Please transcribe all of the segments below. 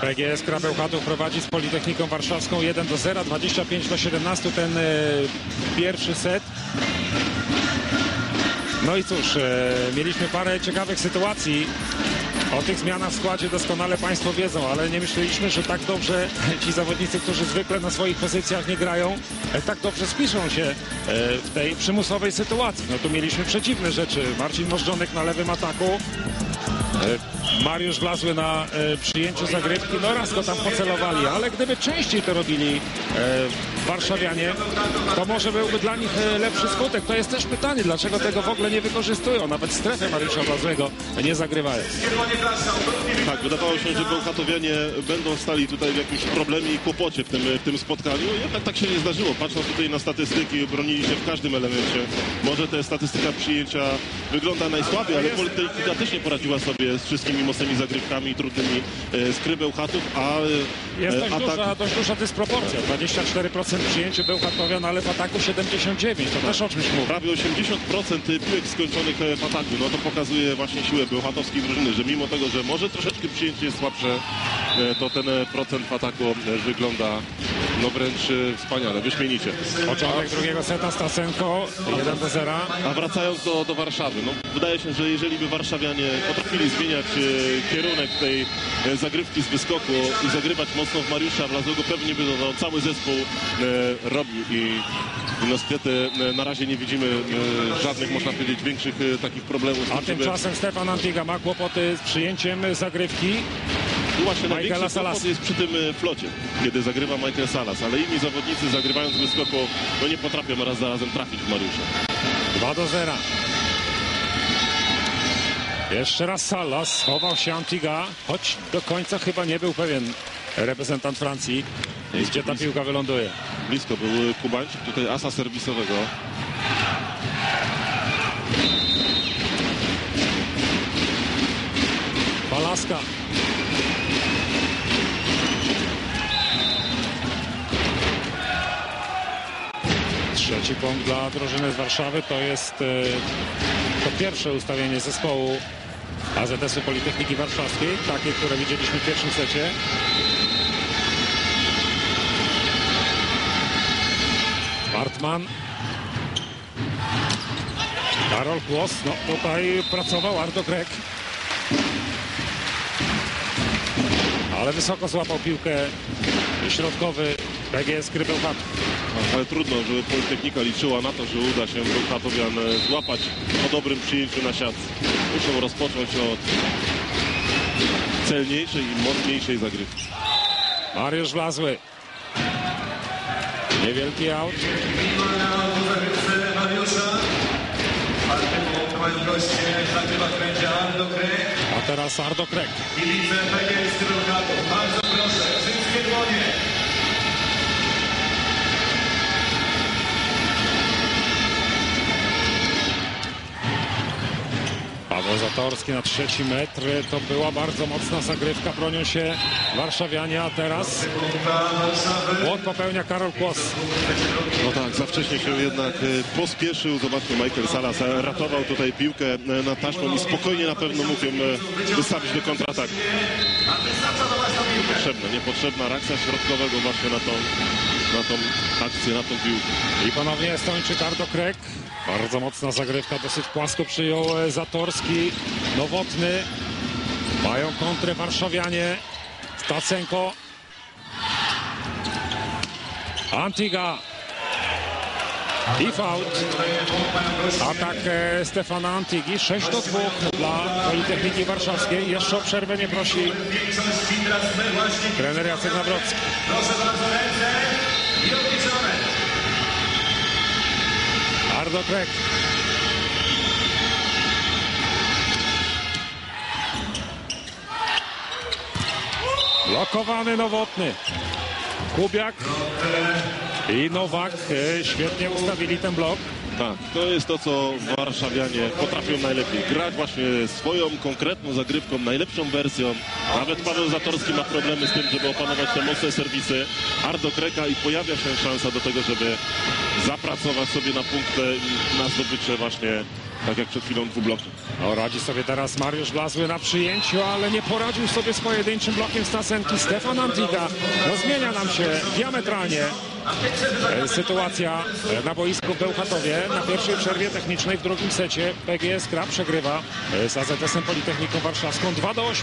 PGS Krabełchatów prowadzi z Politechniką Warszawską 1-0, 25-17 ten pierwszy set. No i cóż, mieliśmy parę ciekawych sytuacji. O tych zmianach w składzie doskonale Państwo wiedzą, ale nie myśleliśmy, że tak dobrze ci zawodnicy, którzy zwykle na swoich pozycjach nie grają, tak dobrze spiszą się w tej przymusowej sytuacji. No tu mieliśmy przeciwne rzeczy. Marcin Możdżonek na lewym ataku, Mariusz Wlazły na przyjęciu zagrywki. No raz go tam pocelowali, ale gdyby częściej to robili warszawianie, to może byłby dla nich lepszy skutek. To jest też pytanie, dlaczego tego w ogóle nie wykorzystują. Nawet strefę Mariusza Wlazłego nie zagrywają. Tak, wydawało się, że bełchatowianie będą stali tutaj w jakimś problemie i kłopocie w tym spotkaniu. Jednak tak się nie zdarzyło. Patrząc tutaj na statystyki, bronili się w każdym elemencie. Może ta statystyka przyjęcia wygląda najsłabiej, ale Politechnika też nie poradziła sobie z wszystkimi mocnymi zagrywkami i trudnymi z Bełchatów, a jest dość duża dysproporcja. 24% przyjęciu Bełchatowian, ale w ataku 79%. To też o czymś mówi. Prawie 80% piłek skończonych w ataku. No to pokazuje właśnie siłę bełchatowskiej drużyny, że mimo tego, że może troszeczkę przyjęcie jest słabsze, to ten procent w ataku wygląda no wręcz wspaniale, wyśmienicie. Początek drugiego seta, Stasenko 1-0. A wracając do Warszawy, no wydaje się, że jeżeli by warszawianie potrafili zmieniać kierunek tej zagrywki z wyskoku i zagrywać mocno w Mariusza Wlazłego, pewnie by to cały zespół robił i niestety na razie nie widzimy żadnych, można powiedzieć, większych takich problemów. A tymczasem Stefan Antiga ma kłopoty z przyjęciem zagrywki. I właśnie największy kłopot jest przy tym flocie, kiedy zagrywa Michael Salas, ale inni zawodnicy zagrywając z wyskoku, no nie potrafią raz za razem trafić w Mariusza. 2-0. Jeszcze raz Salas, chował się Antiga, choć do końca chyba nie był pewien reprezentant Francji, gdzie ta piłka wyląduje. Blisko był Kubańczyk, tutaj asa serwisowego. Balaska. Trzeci punkt dla drużyny z Warszawy. To jest to pierwsze ustawienie zespołu AZS-u Politechniki Warszawskiej. Takie, które widzieliśmy w pierwszym secie. Bartman. Karol Kłos. No tutaj pracował Ardo Grek. Ale wysoko złapał piłkę środkowy PGS Bełchatów. Ale trudno, żeby Politechnika liczyła na to, że uda się Bełchatowian złapać po dobrym przyjęciu na siat. Muszą rozpocząć od celniejszej i mocniejszej zagrywki. Mariusz Wlazły. Niewielki aut. A teraz Ardo Krek. Kibice PGS Bełchatów, bardzo proszę, wszystkie dłonie. Paweł Zatorski na trzeci metr. To była bardzo mocna zagrywka. Bronią się warszawianie, a teraz błąd popełnia Karol Kłos. No tak, za wcześnie się jednak pospieszył. Zobaczmy, Michael Salas ratował tutaj piłkę nad taśmą i spokojnie na pewno mógł ją wystawić do kontrataku. Niepotrzebna reakcja środkowego właśnie na tą akcję, na tą piłkę. I ponownie Estończyk Ardo Krek. Bardzo mocna zagrywka, dosyć płasko przyjął Zatorski. Nowotny. Mają kontrę warszawianie. Stasenko. Antiga. I fault. Atak Stefana Antigi. 6-2 dla Politechniki Warszawskiej. Jeszcze o przerwę nie prosi trener Jacek Nawrocki. Proszę bardzo, ręce i odliczone. Ardo Krek. Blokowany Nowotny. Kubiak i Nowak świetnie ustawili ten blok. Tak, to jest to, co warszawianie potrafią najlepiej. Grać właśnie swoją konkretną zagrywką, najlepszą wersją. Nawet Paweł Zatorski ma problemy z tym, żeby opanować te mocne serwisy Ardo Kreka i pojawia się szansa do tego, żeby zapracować sobie na punkty i na zdobycze właśnie tak jak przed chwilą dwublokiem. No, radzi sobie teraz Mariusz Blazły na przyjęciu, ale nie poradził sobie z pojedynczym blokiem Stasenki. Stefan Antiga. No, zmienia nam się diametralnie sytuacja na boisku w Bełchatowie. Na pierwszej przerwie technicznej w drugim secie PGS Gra przegrywa z AZS-em Politechniką Warszawską 2-8.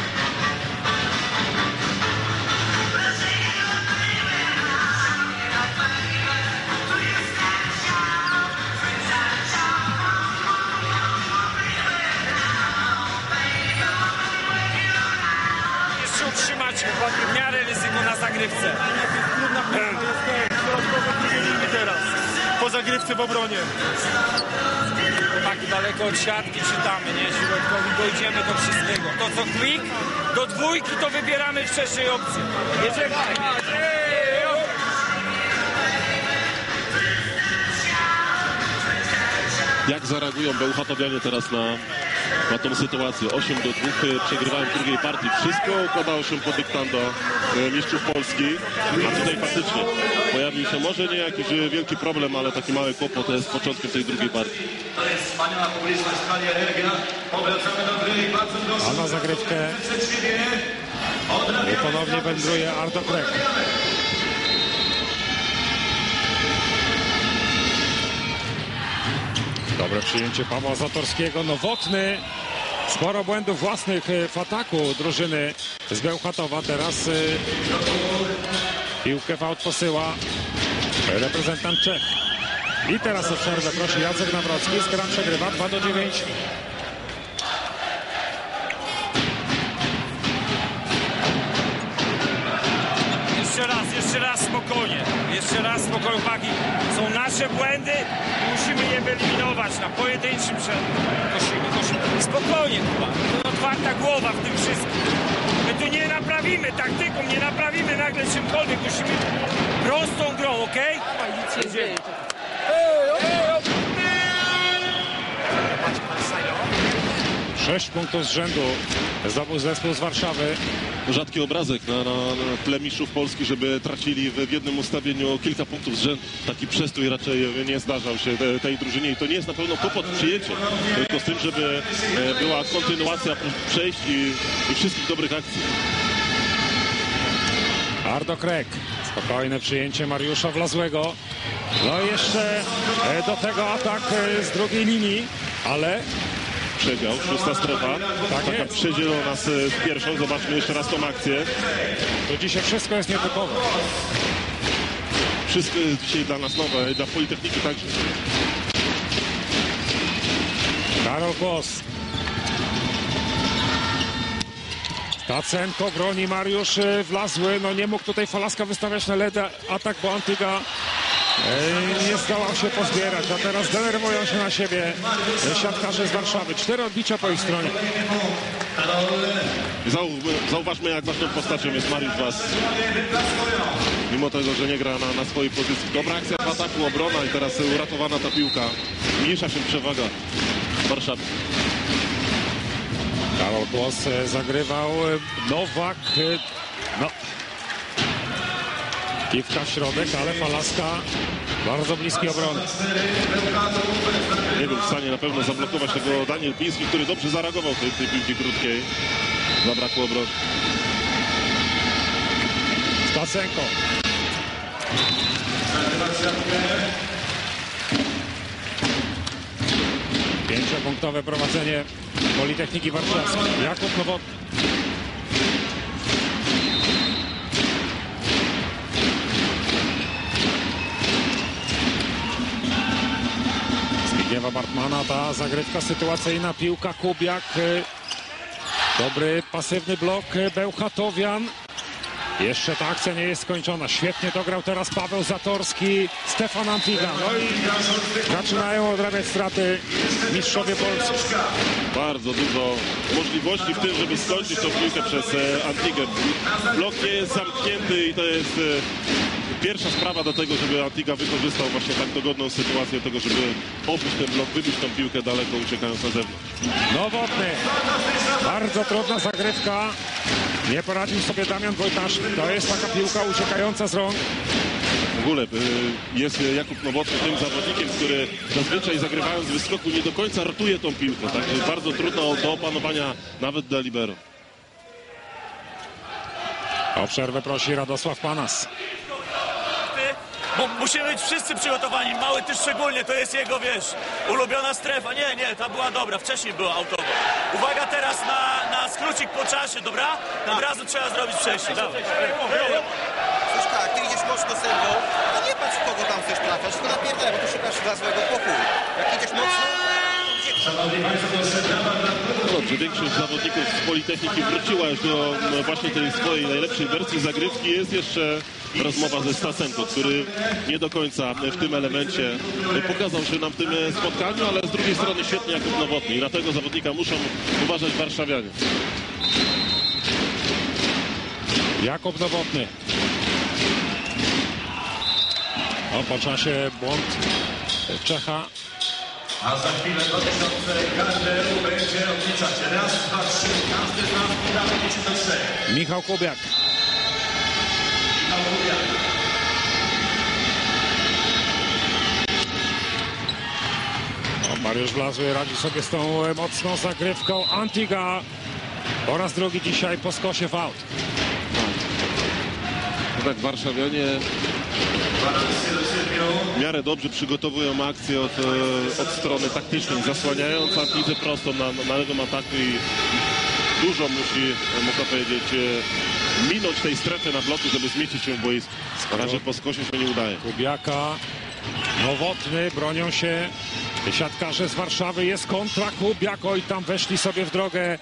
Jeszcze utrzymać w miarę ryzyko na zagrywce. Teraz po zagrywce w obronie. Tak daleko od siatki czytamy, nie? Środkowi dojdziemy do wszystkiego. To co quick, do dwójki to wybieramy wcześniej opcję. Jeżeli... Jak zareagują Bełchatowianie teraz na tą sytuację? 8-2 przegrywają w drugiej partii. Wszystko układało się pod dyktando mistrzów Polski, a tutaj faktycznie pojawił się może nie jakiś wielki problem, ale taki mały kłopot z początkiem tej drugiej partii. To jest wspaniała publiczność, pani Energia. Powracamy do gry i bardzo proszę. A na zagrywkę ponownie wędruje Ardo Krek. Dobre przyjęcie Pawła Zatorskiego. Nowotny. Sporo błędów własnych w ataku drużyny z Bełchatowa. Teraz piłkę w aut posyła reprezentant Czech. I teraz o przerwę prosi Jacek Nawrocki. Skra przegrywa 2-9. Jeszcze raz spokojnie. Jeszcze raz spokojnie, chłopaki. Są nasze błędy, musimy je wyeliminować na pojedynczym kosimy. Spokojnie, chyba. To otwarta głowa w tym wszystkim. My tu nie naprawimy taktyką, nie naprawimy nagle czymkolwiek. Musimy prostą grą, okej? Okay? 6 punktów z rzędu zdobył zespół z Warszawy. Rzadki obrazek na tle mistrzów Polski, żeby tracili w jednym ustawieniu kilka punktów z rzędu. Taki przestój raczej nie zdarzał się tej drużynie i to nie jest na pewno kłopot w przyjęciu, tylko z tym, żeby była kontynuacja przejść i wszystkich dobrych akcji. Ardo Krek. Spokojne przyjęcie Mariusza Wlazłego. No i jeszcze do tego atak z drugiej linii, ale Przedział, szósta strefa. Taka przedzielona z pierwszą. Zobaczmy jeszcze raz tą akcję. to dzisiaj wszystko jest nietypowe. Wszystko jest dzisiaj dla nas nowe, dla Politechniki także. Karol Kłos. Stacenko broni Mariusz Wlazły. No nie mógł tutaj Falaska wystawiać na ledę atak, bo Antiga nie zdołał się pozbierać, a teraz denerwują się na siebie siatkarze z Warszawy. 4 odbicia po ich stronie. Zauważmy, jak ważną postacią jest Mariusz Wlazły. Mimo tego, że nie gra na swojej pozycji. Dobra akcja w ataku, obrona i teraz uratowana ta piłka. Mniejsza się przewaga Warszawy. Karol Kłos zagrywał. Nowak. No. Kiwka w środek, ale Falaska bardzo bliski obrony. Nie był w stanie na pewno zablokować tego Daniel Piński, który dobrze zareagował w tej piłki krótkiej. Zabrakło obrony. Stacenko. Pięciopunktowe prowadzenie Politechniki Warszawskiej. Jakub Nowotny. Zbigniewa Bartmana, ta zagrywka sytuacyjna, piłka Kubiak. Dobry pasywny blok Bełchatowian. Jeszcze ta akcja nie jest skończona. Świetnie dograł teraz Paweł Zatorski, Stefan Antiga. No i zaczynają odrabiać straty mistrzowie Polski. Bardzo dużo możliwości w tym, żeby skończyć tą piłkę przez Antigę. Blok nie jest zamknięty i to jest pierwsza sprawa do tego, żeby Antiga wykorzystał właśnie tak dogodną sytuację tego, żeby opuść ten blok, wybić tą piłkę daleko, uciekając na zewnątrz. Nowotny. Bardzo trudna zagrywka. Nie poradził sobie Damian Wojtaszyn. To jest taka piłka uciekająca z rąk ogóle jest Jakub Nowotny tym zawodnikiem, który zazwyczaj zagrywając z wyskoku nie do końca rotuje tą piłkę. Także bardzo trudno do opanowania nawet dla libero. O przerwę prosi Radosław Panas. Bo musimy być wszyscy przygotowani, mały ty szczególnie, to jest jego, wiesz, ulubiona strefa. Nie, ta była dobra, wcześniej była autowa. Uwaga teraz na skrócik po czasie, dobra? Od razu trzeba zrobić przejście. Dawaj. Słuszka, jak ty idziesz mocno sędzią, to nie patrz, w kogo tam chcesz trafiać, tylko napierdaj, bo tu szukasz dla złego pokoju. Jak idziesz mocno, Szanowni Państwo, to jest Dobrze, większość zawodników z Politechniki wróciła już do właśnie tej swojej najlepszej wersji zagrywki. Jest jeszcze rozmowa ze Stasenko, który nie do końca w tym elemencie pokazał się nam w tym spotkaniu, ale z drugiej strony świetnie Jakub Nowotny i na tego zawodnika muszą uważać warszawianie. Jakub Nowotny. O, po czasie błąd Czecha. A za chwilę dotyczące każdemu będzie odliczać. Raz, dwa, trzy. Każdy z nas podamy liczy do trzech. Michał Kubiak. O, Mariusz Blazły radzi sobie z tą mocną zagrywką. Antiga po raz drugi dzisiaj po skosie w aut. Tak, warszawianie w miarę dobrze przygotowują akcję od strony taktycznej, zasłaniając Antidze prosto na lewym ataku i dużo musi, można powiedzieć, minąć tej strefy na bloku, żeby zmieścić się w boisku. Na razie po skosie się nie udaje. Kubiaka, Nowotny, bronią się siatkarze z Warszawy. Jest kontra Kubiak, oj tam weszli sobie w drogę.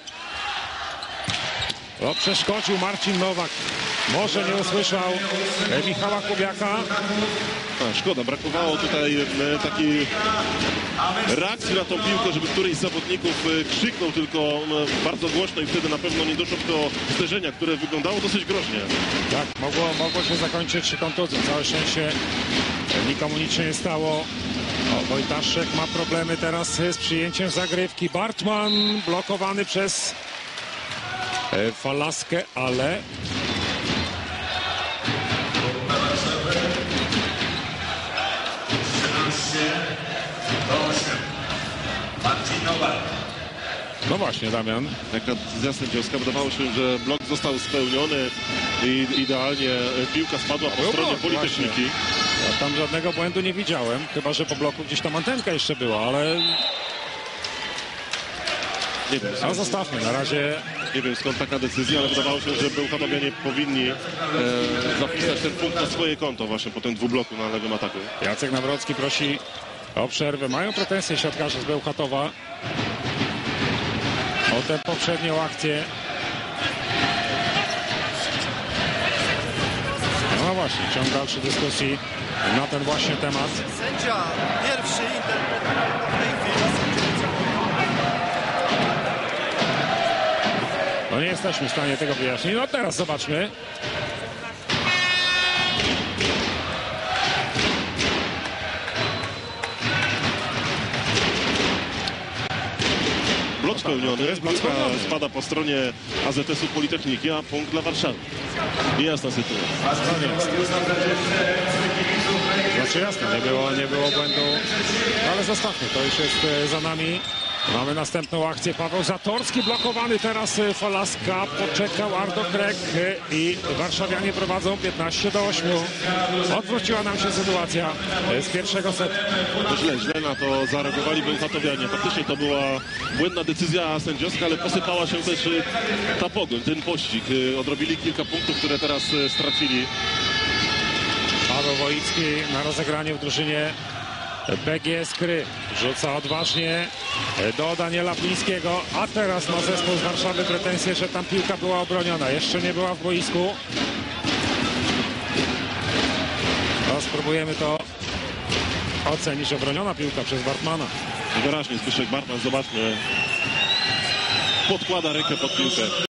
O, przeszkodził Marcin Nowak. Może nie usłyszał Michała Kubiaka. Szkoda, brakowało tutaj takiej reakcji na tą piłkę, żeby któryś z zawodników krzyknął tylko bardzo głośno i wtedy na pewno nie doszło do zderzenia, które wyglądało dosyć groźnie. Tak, mogło się zakończyć kontuzją. Całe szczęście nikomu nic się nie stało. O, Wojtaszek ma problemy teraz z przyjęciem zagrywki. Bartman blokowany przez Falaskę, ale Marcin Nowak. no właśnie, Damian. Jaka decyzja sędziowska, wydawało się, że blok został spełniony i idealnie piłka spadła po stronie blok, Politechniki. Ja tam żadnego błędu nie widziałem, chyba że po bloku gdzieś tam antenka jeszcze była, ale Nie wiem, no, zostawmy na razie. nie wiem skąd taka decyzja, ale wydawało się, że Bełchatowianie powinni zapisać ten punkt na swoje konto właśnie po tym dwubloku na lewym ataku. Jacek Nawrocki prosi o przerwę. Mają pretensje siatkarze z Bełchatowa o tę poprzednią akcję. No właśnie, ciąg dalszy dyskusji na ten właśnie temat. sędzia pierwszy interpretuje w tej chwili. No nie jesteśmy w stanie tego wyjaśnić. No teraz zobaczmy. Blok spełniony, jest blok piłka spełniony. spada po stronie AZS-u Politechniki, a punkt dla Warszawy. Niejasna sytuacja. Znaczy jasne, nie było błędu, ale zostawmy, to już jest za nami. Mamy następną akcję. Paweł Zatorski blokowany teraz Falaska. Poczekał Ardo Krek i warszawianie prowadzą 15-8. Odwróciła nam się sytuacja z pierwszego setu. To źle na to zareagowali Bełchatowianie. Faktycznie to była błędna decyzja sędziowska, ale posypała się też ta pogoń, ten pościg. Odrobili kilka punktów, które teraz stracili. Paweł Wojicki na rozegranie w drużynie PGS Kry. Rzuca odważnie do Daniela Plińskiego, a teraz ma zespół z Warszawy pretensje, że tam piłka była obroniona. Jeszcze nie była w boisku. No, spróbujemy to ocenić. Obroniona piłka przez Bartmana. Wyraźnie Zbyszek Bartman, zobaczmy, podkłada rękę pod piłkę.